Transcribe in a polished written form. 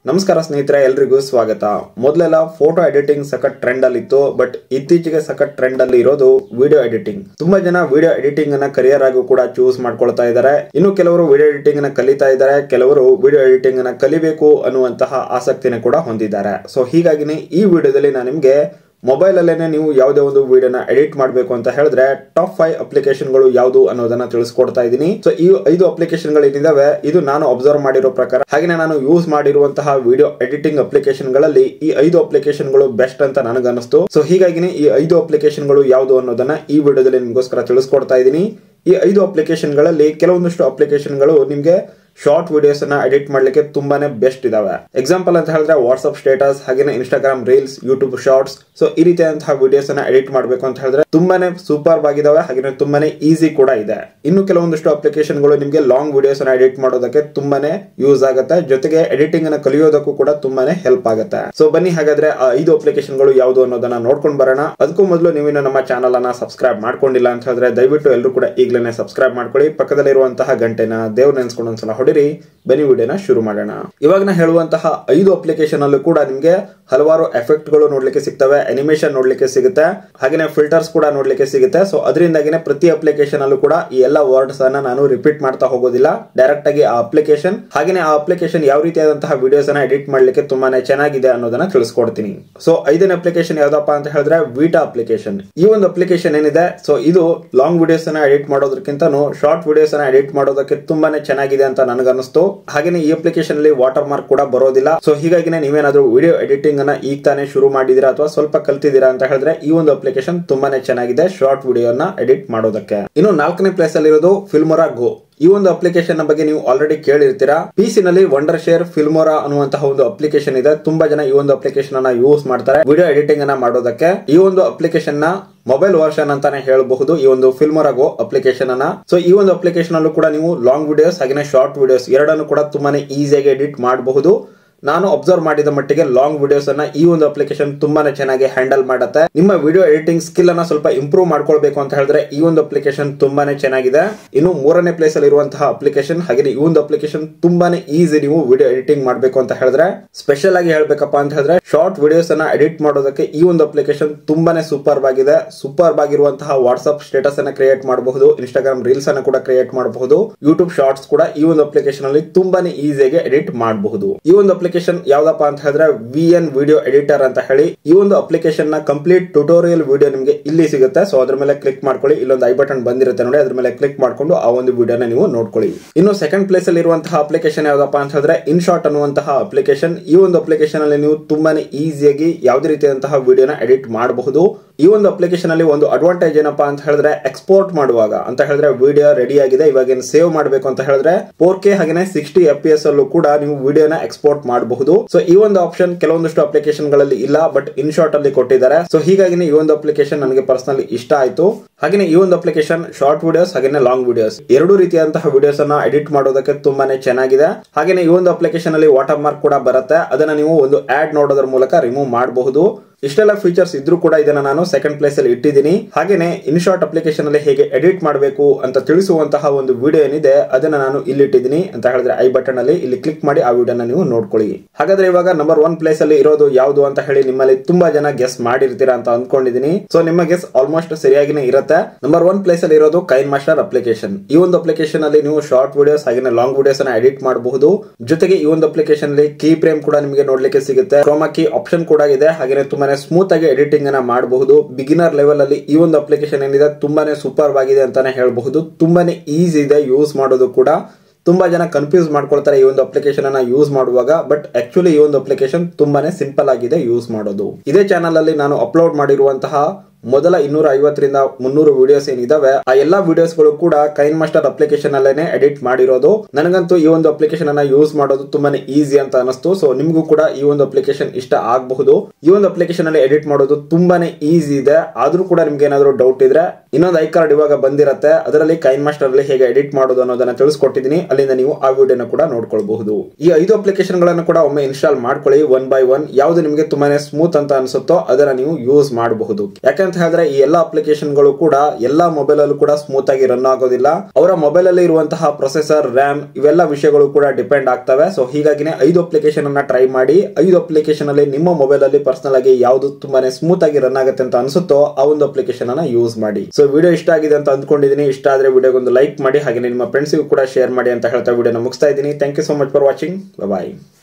ನಮಸ್ಕಾರ ಸ್ನೇಹಿತರೆ, ಎಲ್ರಿಗೂ ಸ್ವಾಗತ. ಮೊದಲೆಲ್ಲ ಫೋಟೋ ಎಡಿಟಿಂಗ್ ಸಖತ್ ಟ್ರೆಂಡ್ ಅಲ್ಲಿ ಇತ್ತು, ಬಟ್ ಇತ್ತೀಚೆಗೆ ಸಖತ್ ಟ್ರೆಂಡ್ ಅಲ್ಲಿ ಇರೋದು ವಿಡಿಯೋ ಎಡಿಟಿಂಗ್. ತುಂಬಾ ಜನ ವಿಡಿಯೋ ಎಡಿಟಿಂಗ್ ಅನ್ನ ಕರಿಯರ್ ಆಗಿ ಕೂಡ ಚೂಸ್ ಮಾಡ್ಕೊಳ್ತಾ ಇದ್ದಾರೆ. ಇನ್ನು ಕೆಲವರು ವಿಡಿಯೋ ಎಡಿಟಿಂಗ್ ಅನ್ನ ಕಲಿತಾ ಇದ್ದಾರೆ, ಕೆಲವರು ವಿಡಿಯೋ ಎಡಿಟಿಂಗ್ ಅನ್ನ ಕಲಿಬೇಕು ಅನ್ನುವಂತಹ ಆಸಕ್ತಿನ ಕೂಡ ಹೊಂದಿದ್ದಾರೆ. ಸೊ ಹೀಗಾಗಿನೇ ಈ ವಿಡಿಯೋದಲ್ಲಿ ನಾನು ನಿಮ್ಗೆ ಮೊಬೈಲ್ ಅಲ್ಲೇನೆ ನೀವು ಯಾವುದೇ ಒಂದು ವಿಡಿಯೋನ ಎಡಿಟ್ ಮಾಡಬೇಕು ಅಂತ ಹೇಳಿದ್ರೆ ಟಾಪ್ 5 ಅಪ್ಲಿಕೇಶನ್ಗಳು ಯಾವುದು ಅನ್ನೋದನ್ನ ತಿಳಿಸ್ಕೊಡ್ತಾ ಇದ್ದೀನಿ. ಸೊ ಈ 5 ಅಪ್ಲಿಕೇಶನ್ಗಳು ಏನಿದಾವೆ ಇದು ನಾನು ಅಬ್ಸರ್ವ್ ಮಾಡಿರೋ ಪ್ರಕಾರ, ಹಾಗೆ ನಾನು ಯೂಸ್ ಮಾಡಿರುವಂತಹ ವಿಡಿಯೋ ಎಡಿಟಿಂಗ್ ಅಪ್ಲಿಕೇಶನ್ಗಳಲ್ಲಿ ಈ 5 ಅಪ್ಲಿಕೇಶನ್ಗಳು ಬೆಸ್ಟ್ ಅಂತ ನನಗನ್ನಿಸ್ತು. ಸೊ ಹೀಗಾಗಿನೇ ಈ 5 ಅಪ್ಲಿಕೇಶನ್ಗಳು ಯಾವುದು ಅನ್ನೋದನ್ನ ಈ ವಿಡಿಯೋದಲ್ಲಿ ನಿಮಗೋಸ್ಕರ ತಿಳಿಸ್ಕೊಡ್ತಾ ಇದ್ದೀನಿ. ಈ 5 ಅಪ್ಲಿಕೇಶನ್ಗಳಲ್ಲಿ ಕೆಲವೊಂದಷ್ಟು ಅಪ್ಲಿಕೇಶನ್ಗಳು ನಿಮ್ಗೆ ಶಾರ್ಟ್ ವಿಡಿಯೋಸ್ ಅನ್ನ ಎಡಿಟ್ ಮಾಡ್ಲಿಕ್ಕೆ ತುಂಬಾನೇ ಬೆಸ್ಟ್ ಇದಾವೆ. ಎಕ್ಸಾಂಪಲ್ ಅಂತ ಹೇಳಿದ್ರೆ ವಾಟ್ಸ್ಆಪ್ ಸ್ಟೇಟಸ್, ಹಾಗೇನೆ Instagram reels, YouTube shorts. So ಈ ರೀತಿಯಾದಂತಹ ವಿಡಿಯೋಸ್ ಅನ್ನ ಎಡಿಟ್ ಮಾಡಬೇಕು ಅಂತ ಹೇಳಿದ್ರೆ ತುಂಬಾನೇ ಸೂಪರ್ ಆಗಿದಾವೆ, ಹಾಗೆ ತುಂಬಾನೇ ಈಸಿ ಕೂಡ ಇದೆ. ಇನ್ನು ಕೆಲವೊಂದಷ್ಟು ಅಪ್ಲಿಕೇಶನ್ಗಳು ನಿಮ್ಗೆ ಲಾಂಗ್ ವಿಡಿಯೋಸ್ ಅನ್ನ ಎಡಿಟ್ ಮಾಡೋದಕ್ಕೆ ತುಂಬಾನೇ ಯೂಸ್ ಆಗುತ್ತೆ, ಜೊತೆಗೆ ಎಡಿಟಿಂಗ್ ಅನ್ನ ಕಲಿಯೋದಕ್ಕೂ ಕೂಡ ತುಂಬಾನೇ ಹೆಲ್ಪ್ ಆಗುತ್ತೆ. ಸೊ ಬನ್ನಿ ಹಾಗಾದ್ರೆ ಆ 5 ಅಪ್ಲಿಕೇಶನ್ಗಳು ಯಾವುದು ಅನ್ನೋದನ್ನ ನೋಡ್ಕೊಂಡು ಬರೋಣ. ಅದಕ್ಕೂ ಮೊದಲು ನೀವಿನ್ನು ನಮ್ಮ ಚಾನಲ್ ಅನ್ನ ಸಬ್ಸ್ಕ್ರೈಬ್ ಮಾಡ್ಕೊಂಡಿಲ್ಲ ಅಂತ ಹೇಳಿದ್ರೆ ದಯವಿಟ್ಟು ಎಲ್ಲರೂ ಕೂಡ ಈಗಲೇ ಸಬ್ಸ್ಕ್ರೈಬ್ ಮಾಡ್ಕೊಳ್ಳಿ. ಪಕ್ಕದಲ್ಲಿರುವಂತಹ ಗಂಟೆನ ದೇವ್ರ ನೆನ್ಸ್ಕೊಂಡು ಒಂದ್ಸಲ ಹೊಡಿರಿ. ಬನ್ನಿ ವಿಡಿಯೋನ ಶುರು ಮಾಡೋಣ. ಇವಾಗ ನಾ ಹೇಳುವಂತಹ 5 ಅಪ್ಲಿಕೇಶನ್ ಅಲ್ಲೂ ಕೂಡ ನಿಮ್ಗೆ ಹಲವಾರು ಎಫೆಕ್ಟ್ ಗಳು ನೋಡ್ಲಿಕ್ಕೆ ಸಿಗ್ತವೆ, ಅನಿಮೇಷನ್ ನೋಡ್ಲಿಕ್ಕೆ ಸಿಗುತ್ತೆ, ಹಾಗೆ ಫಿಲ್ಟರ್ಸ್ ಕೂಡ ನೋಡ್ಲಿಕ್ಕೆ ಸಿಗುತ್ತೆ. ಸೊ ಅದರಿಂದಾಗಿನೇ ಪ್ರತಿ ಅಪ್ಲಿಕೇಶನ್ ಅಲ್ಲೂ ಕೂಡ ಈ ಎಲ್ಲ ವರ್ಡ್ಸ್ ಅನ್ನ ನಾನು ರಿಪೀಟ್ ಮಾಡ್ತಾ ಹೋಗೋದಿಲ್ಲ, ಡೈರೆಕ್ಟ್ ಆಗಿ ಆ ಅಪ್ಲಿಕೇಶನ್ ಹಾಗೆ ಆ ಅಪ್ಲಿಕೇಶನ್ ಯಾವ ರೀತಿಯಾದಂತಹ ವಿಡಿಯೋಸ್ ಅನ್ನ ಎಡಿಟ್ ಮಾಡ್ಲಿಕ್ಕೆ ತುಂಬಾನೇ ಚೆನ್ನಾಗಿದೆ ಅನ್ನೋದನ್ನ ತಿಳಿಸ್ಕೊಡ್ತೀನಿ. ಸೊ 5ನೇ ಅಪ್ಲಿಕೇಶನ್ ಯಾವ್ದಪ್ಪ ಅಂತ ಹೇಳಿದ್ರೆ ವೀಟಾ ಅಪ್ಲಿಕೇಶನ್. ಈ ಒಂದು ಅಪ್ಲಿಕೇಶನ್ ಏನಿದೆ, ಸೊ ಇದು ಲಾಂಗ್ ವಿಡಿಯೋಸ್ ಅನ್ನ ಎಡಿಟ್ ಮಾಡೋದಕ್ಕಿಂತನೂ ಶಾರ್ಟ್ ವಿಡಿಯೋಸ್ ಅನ್ನ ಎಡಿಟ್ ಮಾಡೋದಕ್ಕೆ ತುಂಬಾನೇ ಚೆನ್ನಾಗಿದೆ ಅಂತ ನನಗನ್ನಿಸ್ತು. ಹಾಗೇನೆ ಈ ಅಪ್ಲಿಕೇಶನ್ ಅಲ್ಲಿ ವಾಟರ್ ಮಾರ್ಕ್ ಕೂಡ ಬರೋದಿಲ್ಲ. ಸೊ ಹೀಗಾಗಿ ನೀವೇನಾದ್ರೂ ವಿಡಿಯೋ ಎಡಿಟಿಂಗ್ ಅನ್ನ ಈಗ ತಾನೇ ಶುರು ಮಾಡಿದೀರಾ ಅಥವಾ ಸ್ವಲ್ಪ ಕಲ್ತಿದ್ದೀರಾ ಅಂತ ಹೇಳಿದ್ರೆ ಈ ಒಂದು ಅಪ್ಲಿಕೇಶನ್ ತುಂಬಾನೇ ಚೆನ್ನಾಗಿದೆ ಶಾರ್ಟ್ ವಿಡಿಯೋನ ಎಡಿಟ್ ಮಾಡೋದಕ್ಕೆ. ಇನ್ನು 4ನೇ ಪ್ಲೇಸ್ ಅಲ್ಲಿ ಇರೋದು ಫಿಲ್ಮೋರಾ ಗೋ. ಈ ಒಂದು ಅಪ್ಲಿಕೇಶನ್ ಬಗ್ಗೆ ನೀವು ಆಲ್ರೆಡಿ ಕೇಳಿರ್ತೀರಾ. PC ನಲ್ಲಿ ವಂಡರ್ ಶೇರ್ ಫಿಲ್ಮೋರಾ ಅನ್ನುವಂತಹ ಒಂದು ಅಪ್ಲಿಕೇಶನ್ ಇದೆ. ತುಂಬಾ ಜನ ಈ ಒಂದು ಅಪ್ಲಿಕೇಶನ್ ಅನ್ನ ಯೂಸ್ ಮಾಡ್ತಾರೆ ವಿಡಿಯೋ ಎಡಿಟಿಂಗ್ ಅನ್ನ ಮಾಡೋದಕ್ಕೆ. ಈ ಒಂದು ಅಪ್ಲಿಕೇಶನ್ ನ ಮೊಬೈಲ್ ವರ್ಷನ್ ಅಂತಾನೆ ಹೇಳಬಹುದು ಈ ಒಂದು ಫಿಲ್ಮೋರಾ ಗೋ ಅಪ್ಲಿಕೇಶನ್ ಅನ್ನ. ಸೊ ಈ ಒಂದು ಅಪ್ಲಿಕೇಶನ್ ಅಲ್ಲೂ ಕೂಡ ನೀವು ಲಾಂಗ್ ವಿಡಿಯೋಸ್ ಹಾಗೆ ಶಾರ್ಟ್ ವಿಡಿಯೋಸ್ ಎರಡನ್ನು ಕೂಡ ತುಂಬಾನೇ ಈಸಿಯಾಗಿ ಎಡಿಟ್ ಮಾಡಬಹುದು. ನಾನು ಅಬ್ಸರ್ವ್ ಮಾಡಿದ ಮಟ್ಟಿಗೆ ಲಾಂಗ್ ವಿಡಿಯೋಸ್ ಅನ್ನ ಈ ಒಂದು ಅಪ್ಲಿಕೇಶನ್ ತುಂಬಾನೇ ಚೆನ್ನಾಗಿ ಹ್ಯಾಂಡಲ್ ಮಾಡುತ್ತೆ. ನಿಮ್ಮ ವಿಡಿಯೋ ಎಡಿಟಿಂಗ್ ಸ್ಕಿಲ್ ಅನ್ನ ಸ್ವಲ್ಪ ಇಂಪ್ರೂವ್ ಮಾಡ್ಕೊಳ್ಬೇಕು ಅಂತ ಹೇಳಿದ್ರೆ ಈ ಒಂದು ಅಪ್ಲಿಕೇಶನ್ ತುಂಬಾನೇ ಚೆನ್ನಾಗಿದೆ. ಇನ್ನು 3ನೇ ಪ್ಲೇಸ್ ಅಲ್ಲಿ ಇರುವಂತಹ ಅಪ್ಲಿಕೇಶನ್, ಹಾಗೆ ಈ ಒಂದು ಅಪ್ಲಿಕೇಶನ್ ತುಂಬಾನೇ ಈಸಿ. ನೀವು ವಿಡಿಯೋ ಎಡಿಟಿಂಗ್ ಮಾಡಬೇಕು ಅಂತ ಹೇಳಿದ್ರೆ, ಸ್ಪೆಷಲ್ ಆಗಿ ಹೇಳ್ಬೇಕಪ್ಪ ಅಂತ ಹೇಳಿದ್ರೆ ಶಾರ್ಟ್ ವಿಡಿಯೋಸ್ ಅನ್ನ ಎಡಿಟ್ ಮಾಡೋದಕ್ಕೆ ಈ ಒಂದು ಅಪ್ಲಿಕೇಶನ್ ತುಂಬಾನೇ ಸೂಪರ್ ಆಗಿದೆ. ಸೂಪರ್ ಆಗಿರುವಂತಹ ವಾಟ್ಸ್ಆಪ್ ಸ್ಟೇಟಸ್ ಅನ್ನ ಕ್ರಿಯೇಟ್ ಮಾಡಬಹುದು, ಇನ್ಸ್ಟಾಗ್ರಾಮ್ ರೀಲ್ಸ್ ಅನ್ನ ಕೂಡ ಕ್ರಿಯೇಟ್ ಮಾಡಬಹುದು, ಯೂಟ್ಯೂಬ್ ಶಾರ್ಟ್ಸ್ ಕೂಡ ಈ ಒಂದು ಅಪ್ಲಿಕೇಶನ್ ಅಲ್ಲಿ ತುಂಬಾನೇ ಈಸಿಯಾಗಿ ಎಡಿಟ್ ಮಾಡಬಹುದು. ಈ ಒಂದು ಅಪ್ಲಿಕೇಶನ್ ಯಾವ್ದಪ್ಪ ಅಂತ ಹೇಳಿದ್ರೆ VN ವಿಡಿಯೋ ಎಡಿಟರ್ ಅಂತ ಹೇಳಿ. ಈ ಒಂದು ಅಪ್ಲಿಕೇಶನ್ ನ ಕಂಪ್ಲೀಟ್ ಟ್ಯುಟೋರಿಯಲ್ ವಿಡಿಯೋ ನಿಮಗೆ ಇಲ್ಲಿ ಸಿಗುತ್ತೆ. ಸೊ ಅದ್ರ ಮೇಲೆ ಕ್ಲಿಕ್ ಮಾಡ್ಕೊಳ್ಳಿ, ಇಲ್ಲೊಂದು ಐ ಬಟನ್ ಬಂದಿರುತ್ತೆ ನೋಡಿ, ಅದ್ರ ಮೇಲೆ ಕ್ಲಿಕ್ ಮಾಡ್ಕೊಂಡು ಆ ಒಂದು ವಿಡಿಯೋನ ನೀವು ನೋಡ್ಕೊಳ್ಳಿ. ಇನ್ನು 2nd ಪ್ಲೇಸ್ ಅಲ್ಲಿ ಇರುವಂತಹ ಅಪ್ಲಿಕೇಶನ್ ಯಾವ್ದಪ್ಪ ಅಂತ ಹೇಳಿದ್ರೆ ಇನ್ಶಾರ್ಟ್ ಅನ್ನುವಂತಹ ಅಪ್ಲಿಕೇಶನ್. ಈ ಒಂದು ಅಪ್ಲಿಕೇಶನ್ ಅಲ್ಲಿ ನೀವು ತುಂಬಾನೇ ಈಸಿಯಾಗಿ ಯಾವುದೇ ರೀತಿಯಾದಂತಹ ವಿಡಿಯೋನ ಎಡಿಟ್ ಮಾಡಬಹುದು. ಈ ಒಂದು ಅಪ್ಲಿಕೇಶನ್ ಅಲ್ಲಿ ಒಂದು ಅಡ್ವಾಂಟೇಜ್ ಏನಪ್ಪಾ ಅಂತ ಹೇಳಿದ್ರೆ ಎಕ್ಸ್ಪೋರ್ಟ್ ಮಾಡುವಾಗ ಅಂತ ಹೇಳಿದ್ರೆ ವಿಡಿಯೋ ರೆಡಿ ಆಗಿದೆ, ಇವಾಗ ಏನು ಸೇವ್ ಮಾಡಬೇಕು ಅಂತ ಹೇಳಿದ್ರೆ 4K ಹಾಗೆ 60 FPS ಅಲ್ಲೂ ಕೂಡ ನೀವು ವಿಡಿಯೋನ ಎಕ್ಸ್ಪೋರ್ಟ್ ಮಾಡಬಹುದು. ಸೊ ಈ ಒಂದು ಆಪ್ಷನ್ ಕೆಲವೊಂದಷ್ಟು ಅಪ್ಲಿಕೇಶನ್ ಗಳಲ್ಲಿ ಇಲ್ಲ, ಬಟ್ ಇನ್ಶಾರ್ಟ್ ಅಲ್ಲಿ ಕೊಟ್ಟಿದ್ದಾರೆ. ಸೊ ಹೀಗಾಗಿ ಈ ಒಂದು ಅಪ್ಲಿಕೇಶನ್ ನನಗೆ ಪರ್ಸನಲಿ ಇಷ್ಟ ಆಯ್ತು. ಹಾಗೆ ಈ ಒಂದು ಅಪ್ಲಿಕೇಶನ್ ಶಾರ್ಟ್ ವಿಡಿಯೋಸ್ ಹಾಗೆ ಲಾಂಗ್ ವಿಡಿಯೋಸ್ ಎರಡು ರೀತಿಯಾದಂತಹ ವಿಡಿಯೋಸ್ ಅನ್ನ ಎಡಿಟ್ ಮಾಡೋದಕ್ಕೆ ತುಂಬಾನೇ ಚೆನ್ನಾಗಿದೆ. ಹಾಗೆ ಈ ಒಂದು ಅಪ್ಲಿಕೇಶನ್ ಅಲ್ಲಿ ವಾಟರ್ ಮಾರ್ಕ್ ಕೂಡ ಬರುತ್ತೆ, ಅದನ್ನ ನೀವು ಒಂದು ಆಡ್ ನೋಡೋದ್ರ ಮೂಲಕ ರಿಮೂವ್ ಮಾಡಬಹುದು. ಇಷ್ಟೆಲ್ಲ ಫೀಚರ್ಸ್ ಇದ್ರೂ ಕೂಡ ಇದನ್ನ ನಾನು 2nd ಪ್ಲೇಸ್ ಅಲ್ಲಿ ಇಟ್ಟಿದ್ದೀನಿ. ಹಾಗೇನೆ ಇನ್ಶಾರ್ಟ್ ಅಪ್ಲಿಕೇಶನ್ ಅಲ್ಲಿ ಹೇಗೆ ಎಡಿಟ್ ಮಾಡಬೇಕು ಅಂತ ತಿಳಿಸುವಂತಹ ಒಂದು ವಿಡಿಯೋ ಏನಿದೆ ಅದನ್ನ ನಾನು ಇಲ್ಲಿ ಇಟ್ಟಿದ್ದೀನಿ ಅಂತ ಹೇಳಿದ್ರೆ ಐ ಬಟನ್ ಅಲ್ಲಿ ಇಲ್ಲಿ ಕ್ಲಿಕ್ ಮಾಡಿ ಆ ವಿಡಿಯೋನ ನೀವು ನೋಡ್ಕೊಳ್ಳಿ. ಹಾಗಾದ್ರೆ ಇವಾಗ ನಂಬರ್ 1 ಪ್ಲೇಸ್ ಅಲ್ಲಿ ಇರೋದು ಯಾವುದು ಅಂತ ಹೇಳಿ ನಿಮ್ಮಲ್ಲಿ ತುಂಬಾ ಜನ ಗೆಸ್ ಮಾಡಿರ್ತೀರಾ ಅಂತ ಅನ್ಕೊಂಡಿದೀನಿ. ಸೊ ನಿಮ್ಮ ಗೆಸ್ ಆಲ್ಮೋಸ್ಟ್ ಸರಿಯಾಗಿನೇ ಇರುತ್ತೆ. ನಂಬರ್ 1 ಪ್ಲೇಸ್ ಅಲ್ಲಿ ಇರೋದು ಕೈನ್ಮಾಸ್ಟರ್ ಅಪ್ಲಿಕೇಶನ್. ಈ ಒಂದು ಅಪ್ಲಿಕೇಶನ್ ಅಲ್ಲಿ ನೀವು ಶಾರ್ಟ್ ವಿಡಿಯೋಸ್ ಹಾಗೆ ಲಾಂಗ್ ವಿಡಿಯೋಸ್ ಅನ್ನ ಎಡಿಟ್ ಮಾಡಬಹುದು. ಜೊತೆಗೆ ಈ ಒಂದು ಅಪ್ಲಿಕೇಶನ್ ಅಲ್ಲಿ ಕೀ ಫ್ರೇಮ್ ಕೂಡ ನಿಮಗೆ ನೋಡ್ಲಿಕ್ಕೆ ಸಿಗುತ್ತೆ, ಕ್ರೋಮಾ ಕೀ ಆಪ್ಷನ್ ಕೂಡ ಇದೆ, ಹಾಗೆ ತುಂಬಾ ಸ್ಮೂತ್ ಆಗಿ ಎಡಿಟಿಂಗ್ ಅನ್ನ ಮಾಡಬಹುದು. ಬಿಗಿನರ್ ಲೆವೆಲ್ ಅಲ್ಲಿ ಈ ಒಂದು ಅಪ್ಲಿಕೇಶನ್ ಏನಿದೆ ತುಂಬಾನೇ ಸೂಪರ್ ಆಗಿದೆ ಅಂತಾನೆ ಹೇಳಬಹುದು. ತುಂಬಾನೇ ಈಸಿ ಇದೆ ಯೂಸ್ ಮಾಡೋದು ಕೂಡ. ತುಂಬಾ ಜನ ಕನ್ಫ್ಯೂಸ್ ಮಾಡ್ಕೊಳ್ತಾರೆ ಈ ಒಂದು ಅಪ್ಲಿಕೇಶನ್ ಅನ್ನ ಯೂಸ್ ಮಾಡುವಾಗ, ಬಟ್ ಆಕ್ಚುಲಿ ಈ ಒಂದು ಅಪ್ಲಿಕೇಶನ್ ತುಂಬಾನೇ ಸಿಂಪಲ್ ಆಗಿದೆ ಯೂಸ್ ಮಾಡೋದು. ಇದೇ ಚಾನಲ್ ಅಲ್ಲಿ ನಾನು ಅಪ್ಲೋಡ್ ಮಾಡಿರುವಂತಹ ಮೊದಲ 250 ರಿಂದ 300 ವಿಡಿಯೋಸ್ ಏನಿದಾವೆ ಆ ಎಲ್ಲಾ ವಿಡಿಯೋಸ್ ಗಳು ಕೂಡ ಕೈನ್ಮಾಸ್ಟರ್ ಅಪ್ಲಿಕೇಶನ್ ಅಲ್ಲೇನೆ ಎಡಿಟ್ ಮಾಡಿರೋದು. ನನಗಂತೂ ಈ ಒಂದು ಅಪ್ಲಿಕೇಶನ್ ಅನ್ನ ಯೂಸ್ ಮಾಡೋದು ತುಂಬಾನೇ ಈಸಿ ಅಂತ ಅನಿಸ್ತು. ಸೊ ನಿಮ್ಗೂ ಕೂಡ ಈ ಒಂದು ಅಪ್ಲಿಕೇಶನ್ ಇಷ್ಟ ಆಗಬಹುದು. ಈ ಒಂದು ಅಪ್ಲಿಕೇಶನ್ ಅಲ್ಲಿ ಎಡಿಟ್ ಮಾಡೋದು ತುಂಬಾನೇ ಈಸಿ ಇದೆ. ಆದ್ರೂ ಕೂಡ ನಿಮ್ಗೆ ಏನಾದ್ರು ಡೌಟ್ ಇದ್ರೆ ಇನ್ನೊಂದು ಐ ಕಾರ್ಡ್ ಇವಾಗ ಬಂದಿರತ್ತೆ, ಅದರಲ್ಲಿ ಕೈನ್ಮಾಸ್ಟರ್ ಅಲ್ಲಿ ಹೇಗೆ ಎಡಿಟ್ ಮಾಡೋದು ಅನ್ನೋದನ್ನ ತಿಳಿಸ್ಕೊಟ್ಟಿದ್ದೀನಿ, ಅಲ್ಲಿಂದ ನೀವು ಆ ವಿಡಿಯೋನ ಕೂಡ ನೋಡ್ಕೊಳ್ಬಹುದು. ಈ 5 ಅಪ್ಲಿಕೇಶನ್ ಗಳನ್ನು ಕೂಡ ಒಮ್ಮೆ ಇನ್ಸ್ಟಾಲ್ ಮಾಡ್ಕೊಳ್ಳಿ 1 by 1. ಯಾವ್ದು ನಿಮ್ಗೆ ತುಂಬಾನೇ ಸ್ಮೂತ್ ಅಂತ ಅನ್ಸುತ್ತೋ ಅದನ್ನ ನೀವು ಯೂಸ್ ಮಾಡಬಹುದು. ಯಾಕಂದ್ರೆ ಯಾಕಂತ ಹೇಳಿದ್ರೆ ಈ ಎಲ್ಲಾ ಅಪ್ಲಿಕೇಶನ್ ಗಳು ಕೂಡ ಎಲ್ಲಾ ಮೊಬೈಲ್ ಅಲ್ಲೂ ಕೂಡ ಸ್ಮೂತ್ ಆಗಿ ರನ್ ಆಗೋದಿಲ್ಲ. ಅವರ ಮೊಬೈಲ್ ಅಲ್ಲಿ ಇರುವಂತಹ ಪ್ರೊಸೆಸರ್, ರ್ಯಾಮ್ ಇವೆಲ್ಲ ವಿಷಯಗಳು ಕೂಡ ಡಿಪೆಂಡ್ ಆಗ್ತವೆ. ಸೊ ಹೀಗಾಗಿನೇ 5 ಅಪ್ಲಿಕೇಶನ್ ಅನ್ನ ಟ್ರೈ ಮಾಡಿ 5 ಅಪ್ಲಿಕೇಶನ್ ಅಲ್ಲಿ ನಿಮ್ಮ ಮೊಬೈಲ್ ಅಲ್ಲಿ ಪರ್ಸನಲ್ ಆಗಿ ಯಾವ್ದು ತುಂಬಾನೇ ಸ್ಮೂತ್ ಆಗಿ ರನ್ ಆಗುತ್ತೆ ಅಂತ ಅನ್ಸುತ್ತೋ ಆ ಒಂದು ಅಪ್ಲಿಕೇಶನ್ ಅನ್ನ ಯೂಸ್ ಮಾಡಿ. ಸೊ ವಿಡಿಯೋ ಇಷ್ಟ ಆಗಿದೆ ಅಂತ ಅಂದ್ಕೊಂಡಿದ್ದೀನಿ. ಇಷ್ಟ ಆದ್ರೆ ವಿಡಿಯೋಗೊಂದು ಲೈಕ್ ಮಾಡಿ, ಹಾಗೆ ನಿಮ್ಮ ಫ್ರೆಂಡ್ಸ್ಗೂ ಕೂಡ ಶೇರ್ ಮಾಡಿ ಅಂತ ಹೇಳ್ತಾ ವಿಡಿಯೋನ ಮುಗಿಸ್ತಾ ಇದ್ದೀನಿ. Thank you so much for watching. Bye.